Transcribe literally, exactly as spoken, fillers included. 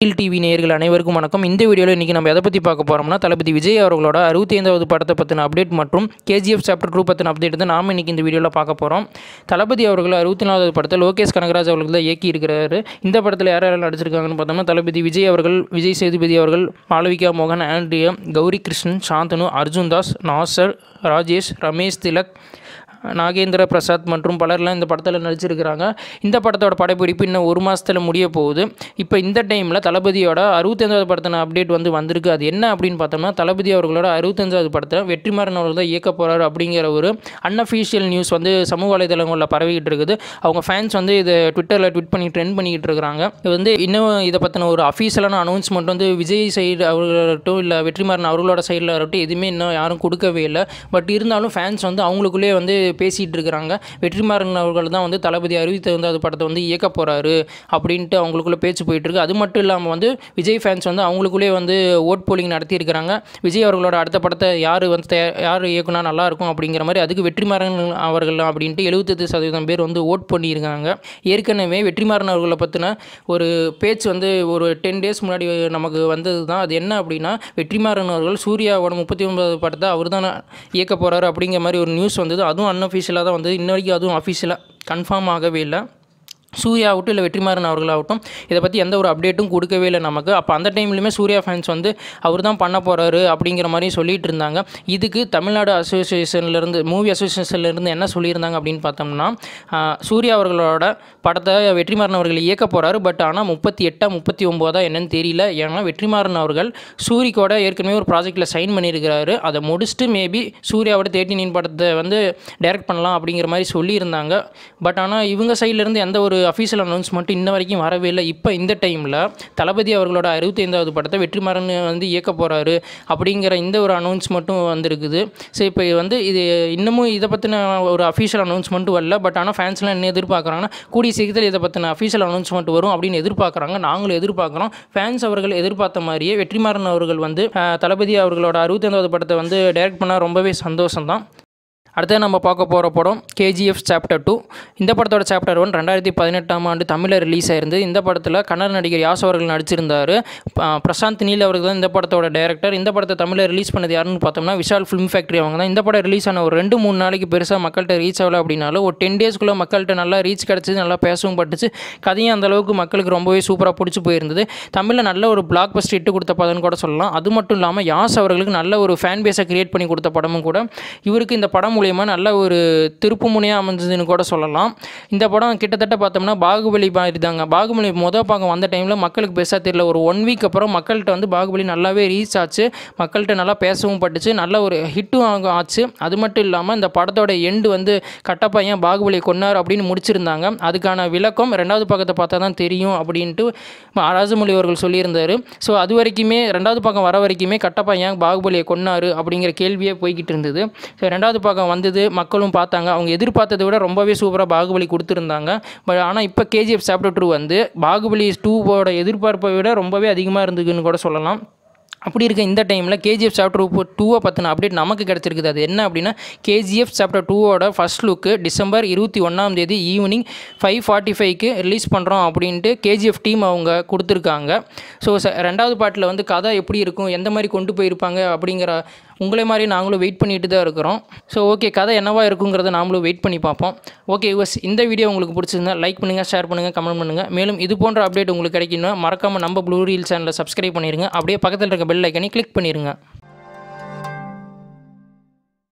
அகில் TV நேயர்கள் அனைவருக்கும் வணக்கம். இந்த வீடியோவில் இன்றைக்கி நம்ம எதை பற்றி பார்க்க போகிறோம்னா, தளபதி விஜய் அவர்களோட அறுபத்தி ஐந்தாவது படத்தை பற்றின அப்டேட் மற்றும் கேஜிஎஃப் சாப்டர் டூ பற்றின அப்டேட் தான் நாம் இன்றைக்கி இந்த வீடியோவில் பார்க்க போகிறோம். தளபதி அவர்கள் அறுபத்தி நாலாவது படத்தை லோகேஷ் கனகராஜ் அவர்கள் தான் இயக்கி இருக்கிறாரு. இந்த படத்தில் யார் யாரெல்லாம் நடிச்சிருக்காங்கன்னு பார்த்தோம்னா, தளபதி விஜய் அவர்கள், விஜய் சேதுபதி அவர்கள், மாளவிகா மோகன், ஆண்ட்ரியா, கௌரி கிருஷ்ணன், சாந்தனு, அர்ஜுன் தாஸ், நாசர், ராஜேஷ், ரமேஷ் திலக், நாகேந்திர பிரசாத் மற்றும் பலர்லாம் இந்த படத்தில் நடிச்சிருக்கிறாங்க. இந்த படத்தோட படப்பிடிப்பு இன்னும் ஒரு மாதத்தில் முடிய போகுது. இப்போ இந்த டைமில் தளபதியோட அறுபத்தஞ்சாவது படத்தின அப்டேட் வந்து வந்திருக்கு. அது என்ன அப்படின்னு பார்த்தோம்னா, தளபதி அவர்களோட அறுபத்தஞ்சாவது படத்தை வெற்றிமாறன் அவர்கள் தான் இயக்க போகிறாரு அப்படிங்கிற ஒரு அன்அஃபீஷியல் நியூஸ் வந்து சமூக வலைதளங்களில் பரவிக்கிட்டு இருக்குது. அவங்க ஃபேன்ஸ் வந்து இதை ட்விட்டரில் ட்விட் பண்ணி ட்ரெண்ட் பண்ணிக்கிட்டு இருக்கிறாங்க. இது வந்து இன்னும் இதை பற்றின ஒரு அஃபீஷியலான அனௌன்ஸ்மெண்ட் வந்து விஜய் சைடு அவர்களாகட்டும் இல்லை வெற்றிமாறன் அவர்களோட சைடில் இருக்கட்டும் எதுவுமே இன்னும் யாரும் கொடுக்கவே இல்லை. பட் இருந்தாலும் ஃபேன்ஸ் வந்து அவங்களுக்குள்ளே வந்து பேசிகிட்டு இருக்கிறாங்க. வெற்றிமாறன் அவர்கள் தான் வந்து தளபதி அறுபத்தி ஐந்தாவது படத்தை வந்து இயக்க போகிறாரு அப்படின்ட்டு அவங்களுக்குள்ளே பேச்சு போயிட்டுருக்கு. அது மட்டும் இல்லாமல் வந்து விஜய் ஃபேன்ஸ் வந்து அவங்களுக்குள்ளே வந்து ஓட் போலிங் நடத்தியிருக்கிறாங்க. விஜய் அவர்களோட அடுத்த படத்தை யார் வந்து யார் இயக்குனா நல்லாயிருக்கும் அப்படிங்கிற மாதிரி அதுக்கு வெற்றிமாறன் அவர்கள் அப்படின்ட்டு எழுபத்தெட்டு சதவீதம் பேர் வந்து ஓட் பண்ணியிருக்காங்க. ஏற்கனவே வெற்றிமாறன் அவர்களை பற்றின ஒரு பேச்சு வந்து ஒரு டென் டேஸ் முன்னாடி நமக்கு வந்தது தான். அது என்ன அப்படின்னா, வெற்றிமாறன் அவர்கள் சூர்யாவோட முப்பத்தி ஒன்பதாவது படத்தை அவர் தான் இயக்க போகிறாரு அப்படிங்கிற மாதிரி ஒரு நியூஸ் வந்தது. அதுவும் அன்அஃபீஷியலாக தான் வந்து இன்ன வரைக்கும் அதுவும் அஃபீஷியலாக கன்ஃபார்ம் ஆகவே இல்லை. சூர்யா ஆகட்டும் இல்லை வெற்றிமாறன் அவர்களாகட்டும் இதை பற்றி எந்த ஒரு அப்டேட்டும் கொடுக்கவே இல்லை நமக்கு. அப்போ அந்த டைம்லையுமே சூர்யா ஃபேன்ஸ் வந்து அவர் தான் பண்ண போகிறாரு அப்படிங்கிற மாதிரி சொல்லிகிட்டு இருந்தாங்க. இதுக்கு தமிழ்நாடு அசோசியேஷன்லேருந்து மூவி அசோசியேஷன்லேருந்து என்ன சொல்லியிருந்தாங்க அப்படின்னு பார்த்தோம்னா, சூர்யா அவர்களோட படத்தை வெற்றிமாறன் அவர்கள் இயக்க போகிறாரு. பட் ஆனால் முப்பத்தி எட்டா முப்பத்தி ஒம்போதா என்னன்னு தெரியல. ஏன்னா வெற்றிமாறன் அவர்கள் சூரிக்கோட ஏற்கனவே ஒரு ப்ராஜெக்டில் சைன் பண்ணியிருக்கிறாரு. அதை முடிச்சுட்டு மேபி சூர்யாவோட தேர்ட்டி நைன் படத்தை வந்து டைரக்ட் பண்ணலாம் அப்படிங்கிற மாதிரி சொல்லியிருந்தாங்க. பட் ஆனால் இவங்க சைட்லேருந்து எந்த ஒரு அஃபீஷியல் அனௌன்ஸ்மெண்ட் இன்ன வரைக்கும் வரவே இல்லை. இப்போ இந்த டைமில் தளபதி அவர்களோட அறுபத்தி ஐந்தாவது படத்தை வெற்றிமாறன் வந்து இயக்க போகிறாரு அப்படிங்கிற இந்த ஒரு அனௌன்ஸ்மெண்ட்டும் வந்திருக்குது. ஸோ இப்போ வந்து இது இன்னமும் இதை பற்றின ஒரு அஃபீஷியல் அனௌன்ஸ்மெண்ட்டும் வரல. பட் ஆனால் ஃபேன்ஸ்லாம் என்ன எதிர்பார்க்குறாங்கன்னா, கூடிய சீக்கிரத்தில் இதை பற்றின அஃபீஷியல் அனௌன்ஸ்மெண்ட் வரும் அப்படின்னு எதிர்பார்க்குறாங்க. நாங்களும் எதிர்பார்க்குறோம். ஃபேன்ஸ் அவர்கள் எதிர்பார்த்த மாதிரியே வெற்றிமாறன் அவர்கள் வந்து தளபதி அவர்களோட அறுபத்தி ஐந்தாவது படத்தை வந்து டைரக்ட் பண்ணால் ரொம்பவே சந்தோஷம் தான். அடுத்து நம்ம பார்க்க போகிற படம் கேஜிஎஃப் சாப்டர் டூ. இந்த படத்தோட சாப்டர் ஒன் ரெண்டாயிரத்தி பதினெட்டாம் ஆண்டு தமிழில் ரிலீஸ் ஆயிருந்தது. இந்த படத்தில் கன்னட நடிகர் யாஸ் அவர்கள் நடிச்சிருந்தார். பிரசாந்த் நீல் அவர்கள் தான் இந்த படத்தோட டைரக்டர். இந்த படத்தை தமிழில் ரிலீஸ் பண்ணது யாருன்னு பார்த்தோம்னா, விஷால் ஃபிலிம் ஃபேக்ட்ரி அவங்க தான். இந்த படம் ரிலீஸ் ஆன ஒரு ரெண்டு மூணு நாளைக்கு பெருசாக மக்கள்கிட்ட ரீச் ஆகலை அப்படின்னாலும் ஒரு டென் டேஸ்க்குள்ளே மக்கள்கிட்ட நல்லா ரீச் கிடச்சிது, நல்லா பேசவும் பட்டுச்சு. கதையும் அந்தளவுக்கு மக்களுக்கு ரொம்பவே சூப்பராக பிடிச்சி போயிருந்தது. தமிழில் நல்ல ஒரு பிளாக் பஸ்டர் இட்டு கொடுத்த படம்னு கூட சொல்லலாம். அது மட்டும் இல்லாமல் யாஸ் அவர்களுக்கு நல்ல ஒரு ஃபேன் பேஸை கிரியேட் பண்ணி கொடுத்த படமும் கூட. இவருக்கு இந்த படம் நல்ல ஒரு திருப்பு முனையாக அமைஞ்சதுன்னு கூட சொல்லலாம். இந்த படம் கிட்டத்தட்ட பார்த்தோம்னா பாகுபலி மாதிரி தாங்க. பாகுபலி மொதல் பார்க்க வந்த டைமில் மக்களுக்கு பெருசாக தெரியல. ஒரு ஒன் வீக் அப்புறம் மக்கள்கிட்ட வந்து பாகுபலி நல்லாவே ரீச் ஆச்சு. மக்கள்கிட்ட நல்லா பேசவும் பட்டுச்சு. நல்ல ஒரு ஹிட்டும் ஆச்சு. அது மட்டும் இல்லாமல் இந்த படத்தோட எண்டு வந்து கட்டப்பா ஏன் பாகுபலியை கொன்னார் அப்படின்னு முடிச்சிருந்தாங்க. அதுக்கான விளக்கம் ரெண்டாவது பக்கத்தை பார்த்தா தான் தெரியும் அப்படின்ட்டு ராஜமௌழி அவர்கள் சொல்லியிருந்தார். ஸோ அது வரைக்குமே ரெண்டாவது பக்கம் வர வரைக்குமே கட்டப்பா ஏன் பாகுபலியை கொன்னார் அப்படிங்கிற கேள்வியே போய்கிட்டு இருந்தது. ஸோ ரெண்டாவது பக்கம் வந்தது, மக்களும் பார்த்தாங்க. அவங்க எதிர்பார்த்ததை விட ரொம்பவே சூப்பராக பாகுபலி கொடுத்துருந்தாங்க. பட் ஆனால் இப்போ கேஜிஎஃப் சாப்டர் டூ வந்து பாகுபலி டூவோட எதிர்பார்ப்பை விட ரொம்பவே அதிகமாக இருந்ததுன்னு கூட சொல்லலாம். அப்படி இருக்க இந்த டைமில் கேஜிஎஃப் சாப்டர் டூவை பற்றின அப்டேட் நமக்கு கிடச்சிருக்குது. அது என்ன அப்படின்னா, கேஜிஎஃப் சாப்டர் டூவோட ஃபஸ்ட் லுக்கு டிசம்பர் இருபத்தி ஒன்றாம் தேதி ஈவினிங் ஃபைவ் ஃபார்ட்டி ஃபைவ்க்கு ரிலீஸ் பண்ணுறோம் அப்படின்ட்டு கேஜிஎஃப் டீம் அவங்க கொடுத்துருக்காங்க. ஸோ ரெண்டாவது பாட்டில் வந்து கதை எப்படி இருக்கும், எந்த மாதிரி கொண்டு போயிருப்பாங்க அப்படிங்கிற உங்களே மாதிரி நாங்களும் வெயிட் பண்ணிட்டு தான் இருக்கிறோம். ஸோ ஓகே, கதை என்னவா இருக்குங்கிறத நாமளும் வெயிட் பண்ணி பார்ப்போம். ஓகே யூஸ், இந்த வீடியோ உங்களுக்கு பிடிச்சிருந்தா லைக் பண்ணுங்கள், ஷேர் பண்ணுங்கள், கமெண்ட் பண்ணுங்கள். மேலும் இது போன்ற அப்டேட் உங்களுக்கு கிடைக்கணும் மறக்காமல் நம்ம ப்ளூ ரீல் சேனலை சப்ஸ்கிரைப் பண்ணிடுங்க. அப்படியே பக்கத்தில் இருக்க பெல் ஐக்கனை கிளிக் பண்ணிடுங்க.